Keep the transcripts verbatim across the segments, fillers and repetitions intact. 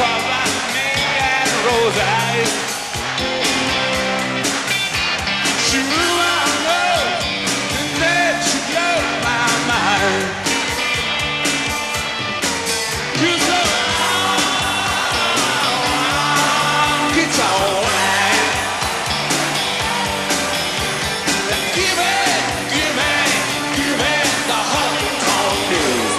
'cause I make and rose eyes. She blew my nose and then she blew my mind. You so long, it's alright. Give me, give me, give me the hometown news.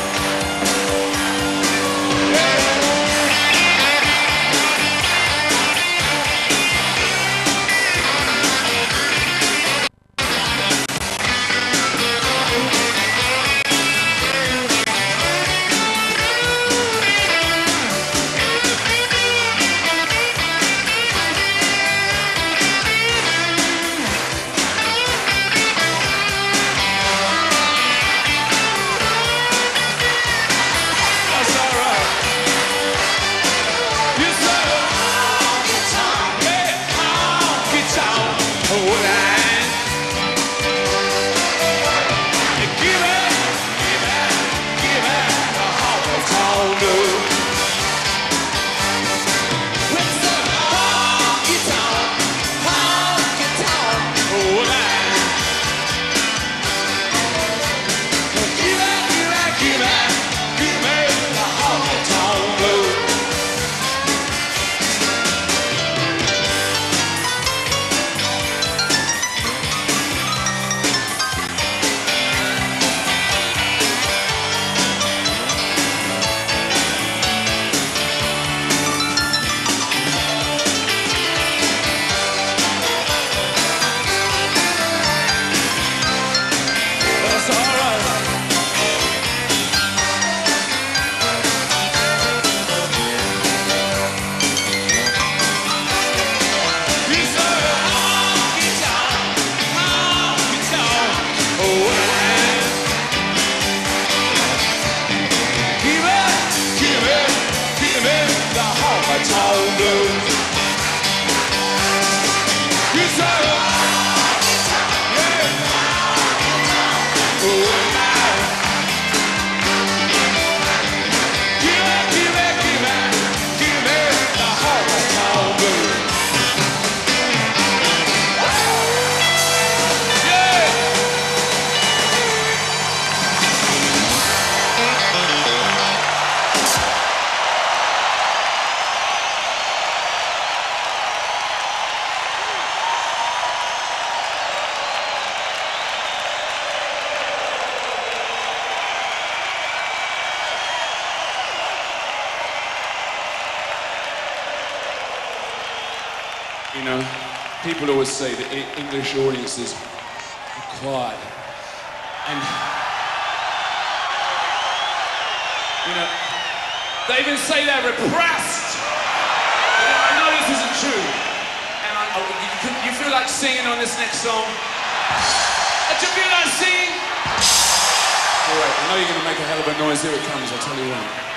You know, people always say that E- English audiences are quiet. And, you know, they even say they're repressed. You know, I know this isn't true. And I, I, you, you feel like singing on this next song? Do you feel like singing? All right, I know you're going to make a hell of a noise. Here it comes, I'll tell you what.